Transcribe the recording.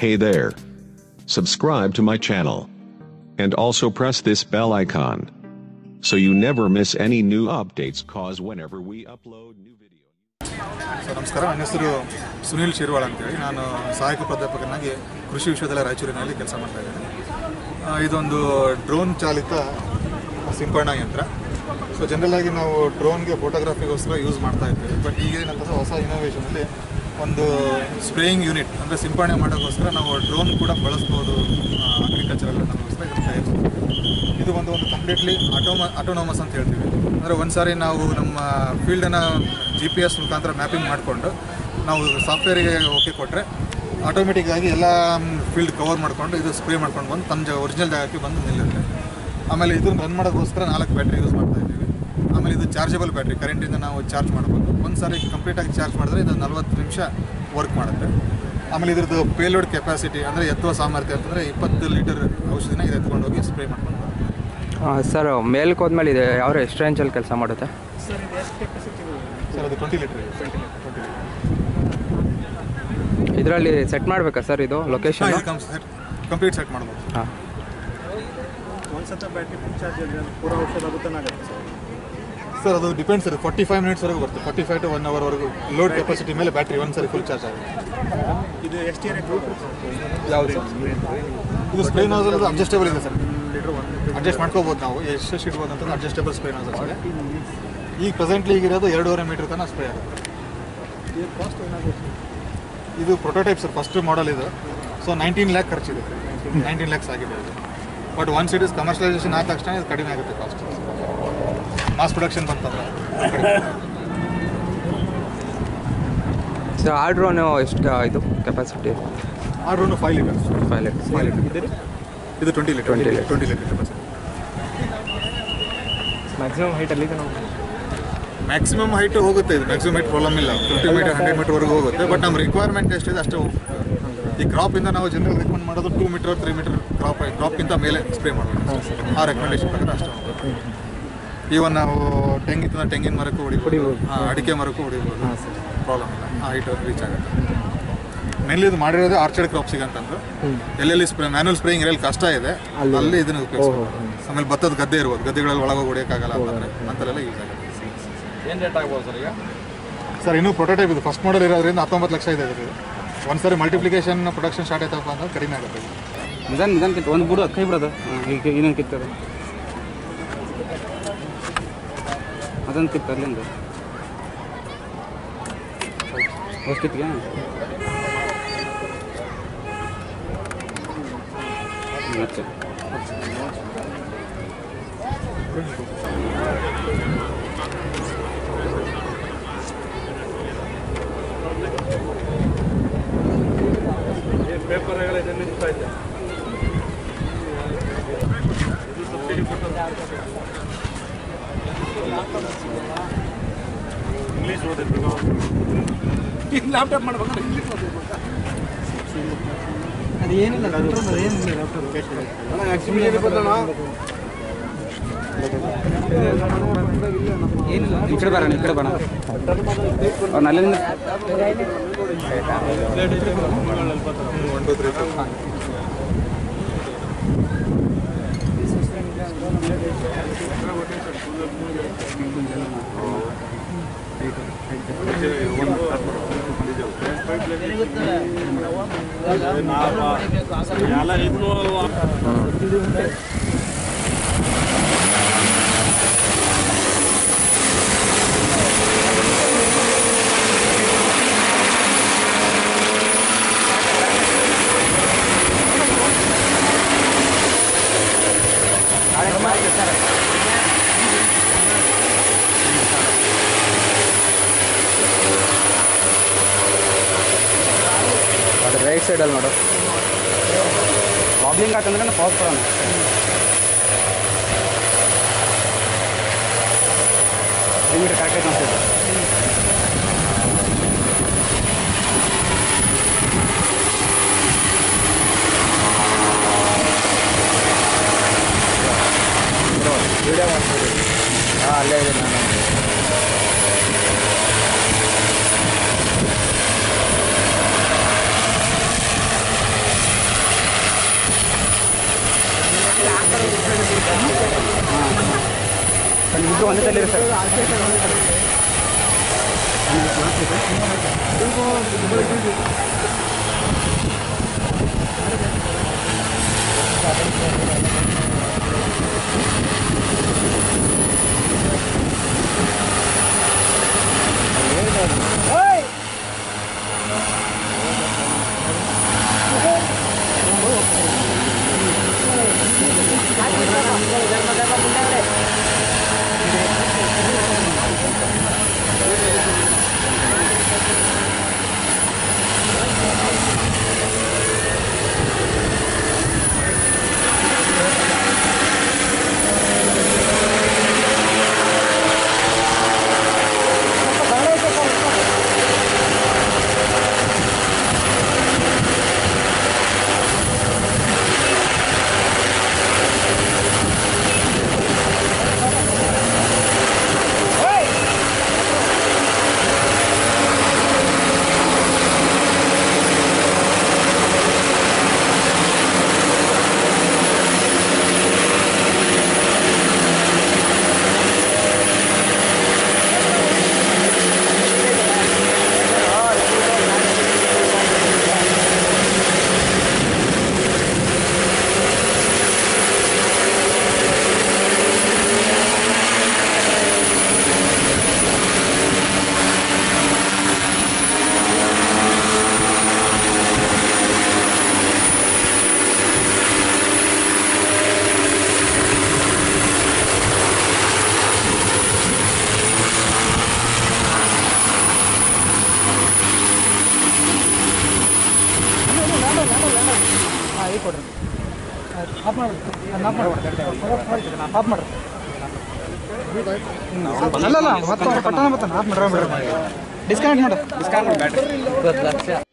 Hey there. Subscribe to my channel. And also press this bell icon. So you never miss any new updates cause whenever we upload new video. Sir ನಮಸ್ಕಾರ. ನನ್ನ ಹೆಸರು ಸುನಿಲ್ ಶಿರ್ವಾಳ ಅಂತೇಳಿ. ನಾನು ಸಹಾಯಕ ಪ್ರಾಧ್ಯಾಪಕನಾಗಿ ಕೃಷಿ ವಿಶ್ವವಿದ್ಯಾಲಯ ರಾಯಚೂರಿನಲ್ಲಿ ಕೆಲಸ ಮಾಡ್ತಾ ಇದ್ದೇನೆ. ಇದೊಂದು ಡ್ರೋನ್ ಚಾಲಿತ ಸಿಂಪರಣಾ ಯಂತ್ರ. ಸೊ ಜನರಲ್ ಆಗಿ ನಾವು ಡ್ರೋನ್ಗೆ ಫೋಟೋಗ್ರಫಿಗೋಸ್ಕರ ಯೂಸ್ ಮಾಡ್ತಾ ಇದ್ದೀವಿ. ಬಟ್ ಈಗ ಏನಂತಂದರೆ ಹೊಸ ಇನೋವೇಷನಲ್ಲಿ ಒಂದು ಸ್ಪ್ರೇಯಿಂಗ್ ಯೂನಿಟ್ ಅಂದರೆ ಸಿಂಪರಣೆ ಮಾಡೋಕ್ಕೋಸ್ಕರ ನಾವು ಡ್ರೋನ್ ಕೂಡ ಬಳಸ್ಬೋದು. ಅಗ್ರಿಕಲ್ಚರಲ್ ಅನ್ನೋದಕ್ಕೋಸ್ಕರ ಇದನ್ನು ತಯಾರಿಸ್ತೀವಿ. ಇದು ಒಂದು ಕಂಪ್ಲೀಟ್ಲಿ ಆಟೋನೋಮಸ್ ಅಂತ ಹೇಳ್ತೀವಿ. ಅಂದರೆ ಒಂದು ಸಾರಿ ನಾವು ನಮ್ಮ ಫೀಲ್ಡನ್ನು GPS ಮುಖಾಂತರ ಮ್ಯಾಪಿಂಗ್ ಮಾಡಿಕೊಂಡು ನಾವು ಸಾಫ್ಟ್ವೇರಿಗೆ ಓಕೆ ಕೊಟ್ಟರೆ ಆಟೋಮೆಟಿಕ್ಕಾಗಿ ಎಲ್ಲ ಫೀಲ್ಡ್ ಕವರ್ ಮಾಡಿಕೊಂಡು ಇದು ಸ್ಪ್ರೇ ಮಾಡ್ಕೊಂಡು ಬಂದು ತಮ್ಮ ಒರಿಜಿನಲ್ ಜಾಗಕ್ಕೆ ಬಂದು ನಿಲ್ಲುತ್ತೆ. ಆಮೇಲೆ ಇದನ್ನು ರನ್ ಮಾಡೋಕ್ಕೋಸ್ಕರ 4 ಬ್ಯಾಟ್ರಿ ಯೂಸ್ ಮಾಡ್ತಾ ಇದ್ದೀವಿ. ಆಮೇಲೆ ಇದು ಚಾರ್ಜಬಲ್ ಬ್ಯಾಟ್ರಿ, ಕರೆಂಟಿಂದ ನಾವು ಚಾರ್ಜ್ ಮಾಡ್ಬೋದು. ಒಂದು ಸಾರಿ ಕಂಪ್ಲೀಟಾಗಿ ಚಾರ್ಜ್ ಮಾಡಿದ್ರೆ ಇದು 40 ನಿಮಿಷ ವರ್ಕ್ ಮಾಡುತ್ತೆ. ಆಮೇಲೆ ಇದ್ರದ್ದು ಪೇಲೋಡ್ ಕೆಪಾಸಿಟಿ ಅಂದರೆ ಎತ್ತುವ ಸಾಮರ್ಥ್ಯ ಅಂತಂದರೆ 20 ಲೀಟರ್ ಔಷಧಿನ ಇದು ಎತ್ಕೊಂಡು ಹೋಗಿ ಸ್ಪ್ರೇ ಮಾಡ್ಕೊಂಡು ಬರುತ್ತೆ. ಸರ್ ಮೇಲ್ಗೆ ಹೋದ್ಮೇಲೆ ಇದೆ ಯಾವ ಎಷ್ಟು ರೇಂಜಲ್ಲಿ ಕೆಲಸ ಮಾಡುತ್ತೆ ಸರ್? ಇದು ಎಷ್ಟು ಕೆಪಾಸಿಟಿ ಸರ್? ಅದು 20 ಲೀಟರ್. ಇದರಲ್ಲಿ ಸೆಟ್ ಮಾಡಬೇಕಾ ಸರ್ ಇದು ಲೊಕೇಶನ್? ಕಂಪ್ಲೀಟ್ ಸೆಟ್ ಮಾಡ್ಬೋದು. ಹಾಂ, ಒಂದು ಸತ ಬ್ಯಾಟ್ರಿ ಫುಲ್ ಚಾರ್ಜ್ ಪೂರ ಔಷಧ ಆಗುತ್ತೆ ಸರ್? ಅದು ಡಿಪೆಂಡ್ಸ್ ಸರ್. 45 ಮಿನಿಟ್ಸ್ವರೆಗೂ ಬರುತ್ತೆ. 45 to 1 ಅವರ್ವರೆಗೂ ಲೋಡ್ ಕೆಪಾಸಿಟಿ ಮೇಲೆ ಬ್ಯಾಟ್ರಿ ಒಂದು ಸರಿ ಫುಲ್ ಚಾರ್ಜ್ ಆಗುತ್ತೆ. ಇದು ಎಷ್ಟು ಇಯರ್ ಯಾವುದು? ಇದು ಸ್ಪ್ರೇ ನೋಸಲ್ ಅಡ್ಜಸ್ಟೇಬಲ್ ಇದೆ ಸರ್. ಅಡ್ಜಸ್ಟ್ ಮಾಡ್ಕೋಬೋದು ನಾವು, ಎಷ್ಟು ಇಡ್ಬೋದು ಅಂತಂದ್ರೆ ಅಡ್ಜಸ್ಟೇಬಲ್ ಸ್ಪ್ರೇ ನೋಸಲ್ ಇದೆ. ಈಗ ಪ್ರೆಸೆಂಟ್ಲಿ ಈಗಿರೋದು 2.5 ಮೀಟರ್ ತನಕ ಸ್ಪ್ರೇ ಆಗುತ್ತೆ. ಇದು ಪ್ರೊಟೋಟೈಪ್ ಸರ್, ಫಸ್ಟ್ ಮಾಡೆಲ್ ಇದು. ಸೊ 19 ಲ್ಯಾಕ್ ಖರ್ಚಿದೆ. 19 ಲ್ಯಾಕ್ಸ್ ಆಗಿದೆ. But once it is commercialisation ಆದ ತಕ್ಷಣ ಇದು ಕಡಿಮೆ ಆಗುತ್ತೆ ಕಾಸ್ಟ್. ಮಾಸ್ ಪ್ರೊಡಕ್ಷನ್ ಬಂತಂದ್ರೆ ಸರ್ ಆ ಡ್ರೋನು ಎಷ್ಟು ಇದು ಕೆಪಾಸಿಟಿ? ಆ ಡ್ರೋನು 5 ಲೀಟರ್ಸ್. 5 ಲೀಟರ್. ಇದು 20 ಲೀಟರ್ ಕೆಪಾಸಿಟಿ. ಮ್ಯಾಕ್ಸಿಮಮ್ ಹೈಟಲ್ಲಿ ಇದು ನಾವು ಮ್ಯಾಕ್ಸಿಮಮ್ ಹೈಟ್ ಹೋಗುತ್ತೆ. ಇದು ಮ್ಯಾಕ್ಸಿಮಮ್ ಹೈಟ್ ಪ್ರಾಬ್ಲಮ್ ಇಲ್ಲ. 50 ಮೀಟರ್ 100 ಮೀಟರ್ವರೆಗೂ ಹೋಗುತ್ತೆ. ಬಟ್ ನಮ್ಮ ರಿಕ್ವೈರ್ಮೆಂಟ್ ಎಷ್ಟಿದೆ ಅಷ್ಟೇ ಹೋಗುತ್ತೆ. ಈ ಕ್ರಾಪಿಂದ ನಾವು ಜನರಲ್ ರೆಕಮೆಂಡ್ ಮಾಡೋದು 2 ಮೀಟರ್ 3 ಮೀಟರ್ ಕ್ರಾಪ್ಗಿಂತ ಮೇಲೆ ಸ್ಪ್ರೇ ಮಾಡಬೇಕು. ಆ ರೆಕಮೆಂಡೇಶನ್ ಪ್ರಕಾರ ಅಷ್ಟೇ ಹೋಗುತ್ತೆ. ಈವನ್ ನಾವು ತೆಂಗಿನ ಮರಕ್ಕೂ ಹೊಡಿಬೋದು, ಅಡಿಕೆ ಮರಕ್ಕೂ ಹೊಡಿಬೋದು, ಪ್ರಾಬ್ಲಮ್ ಇಲ್ಲ. ಆ ಹೈಟ್ ರೀಚ್ ಆಗುತ್ತೆ. ಮೇನ್ಲಿ ಇದು ಮಾಡಿರೋದು ಆರ್ಚರ್ಡ್ ಕ್ರಾಪ್ಸಿಗೆ ಅಂತಂದು. ಎಲ್ಲೆಲ್ಲಿ ಮ್ಯಾನ್ಯಲ್ ಸ್ಪ್ರೇಯಿಂಗ್ ಎಲ್ಲಿ ಕಷ್ಟ ಇದೆ ಅಲ್ಲಿ ಇದನ್ನು ಉಪಯೋಗಿಸ್ಬೋದು. ಆಮೇಲೆ ಭತ್ತದ ಗದ್ದೆ ಇರ್ಬೋದು, ಗದ್ದೆಗಳಲ್ಲಿ ಒಳಗೆ ಹೊಡಿಯೋಕ್ಕಾಗಲ್ಲ ಅಂತಂದರೆ ಅಂತೆಲ್ಲ ಯೂಸ್ ಆಗುತ್ತೆ. ಏನು ರೇಟ್ ಆಗ್ಬೋದು ಸರ್ ಈಗ? ಸರ್ ಇನ್ನೂ ಪ್ರೊಟೋಟೈಪ್ ಇದು ಫಸ್ಟ್ ಮಾಡೆಲ್ ಇರೋದ್ರಿಂದ 19 ಲಕ್ಷ ಇದೆ. ಇದು ಒಂದ್ಸರಿ ಮಲ್ಟಿಪ್ಲಿಕೇಶನ್ ಪ್ರೊಡಕ್ಷನ್ ಸ್ಟಾರ್ಟ್ ಆಯ್ತಪ್ಪ ಅಂದ್ರೆ ಕಡಿಮೆ ಆಗುತ್ತೆ. ನಿಧಾನ ಕಿತ್ತು ಒಂದು ಬಿಡು ಕೈ ಬಿಡೋದು. ಈಗ ಇನ್ನೊಂದು ಕಿತ್ತದು ಅದೊಂದು ಕಿತ್ತು ಅಲ್ಲಿಂದ ಕಿತ್ತಿಗೆ ಮತ್ತೆ ಪೇಪರ್ ನಿಲ್ತಾ ಇದೆ. ಇಂಗ್ಲೀಷ್ ಓದಿದ್ರು ಲ್ಯಾಪ್ಟಾಪ್ ಮಾಡ್ಬೇಕಾದ್ರೆ ಇಂಗ್ಲೀಷ್ ಓದಬೇಕು. ಅದು ಏನಿಲ್ಲ ಏನಿಲ್ಲ. ಈ ಕಡೆ ಬರೋಣ, ಈ ಕಡೆ ಬರೋಣ. ಅವ್ರು ಅಲ್ಲಿಂದ ರೈಟ್ ಸೈಡಲ್ಲಿ ನೋಡು. ವಾಬ್ಲಿಂಗ್ ಆತಂದ್ರೆ ಪಾಸ್ ಕೊಡೋಣ. ಕರೆಕ್ಟಾಗಿ ಕಾಣಿಸ್ತದೆ. ವಿಡಿಯೋ ಮಾಡ್ತೀವಿ. ಅಲ್ಲೇ ಇದೆ ನಾನು. ಇದು ಒಂದೇ ತಲೆ ಸರ್. ಅಲ್ಲ ಮತ್ತೆ ಪಟ್ಟಣ ಬರ್ತಾನೆ ಆಫ್ ಮಾಡ್ರಿ ಡಿಸ್ಕೌಂಟ್ ಮಾಡು ಬ್ಯಾಟ್ರಿ 20 ಲಕ್ಷ